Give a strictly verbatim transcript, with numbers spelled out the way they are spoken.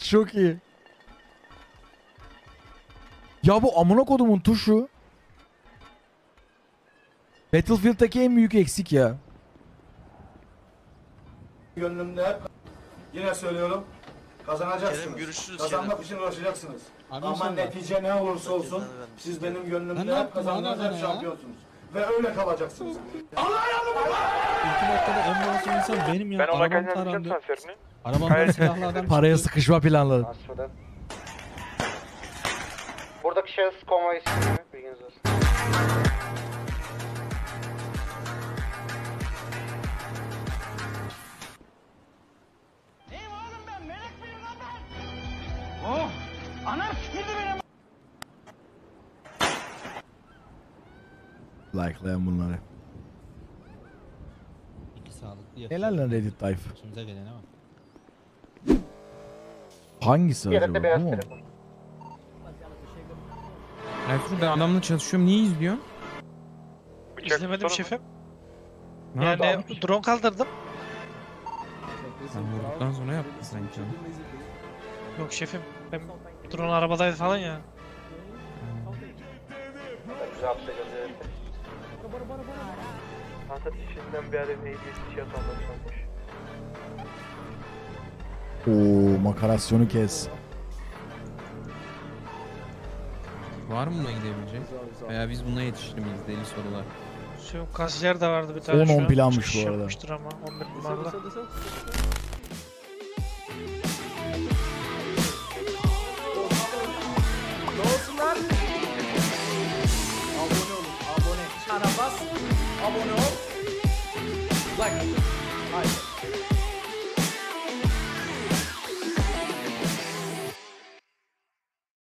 Çok iyi. Ya bu amına kodumun tuşu Battlefield'daki en büyük eksik ya. Gönlümde hep yine söylüyorum kazanacaksınız. Kerem, görüşürüz Kazanmak Kerem. için uğraşacaksınız. Abi Ama inşallah. netice ne olursa olsun Cezanı vermesin. siz benim Ben ne gönlümde hep yaptım kazandınız, abi hep ya? şampiyonsunuz. Ve öyle kalacaksınız. İlk dakikada en masum insan benim ya. Ben ona Arabam kaydedeceğim tarandı. transferini. Arabamdan silahlı adam Paraya çıktı. sıkışma planladı. Buradaki şahıs konvoy istiyor. Bilginiz olsun. Neyim oğlum ben? Melek miyim lan ben? Oh! Anam sikirdi beni. Like'layan bunları. İki sağlıklı yaşıyor. Helal lan Reddit tayfa. Başımıza gelene bak. Hangisi Yerinde acaba? beyaz Bu mu? telefon. Ertuğrul ben adamla çalışıyorum. Niye izliyorsun? Bıçak İzlemedim tutsana. şefim. Ne Yani yaptın? drone kaldırdım. Sen vurduktan sonra yaptın sanki onu. Yok şefim. Ben drone arabadaydı falan ya. Güzel hapse gönderildi. Hansat işinden bir adet hediyesi şey atanları sanmış. Oo, makarasyonu kes. Var mı buna gidebilecek? Veya biz buna yetişir miyiz? Deli sorular. Şu kasiyer de vardı bir tane on şu on an. planmış Çıkış bu arada. yapmıştır ama on bir numaralı. Abone olun, abone. Çana bas, abone ol. Like. Haydi.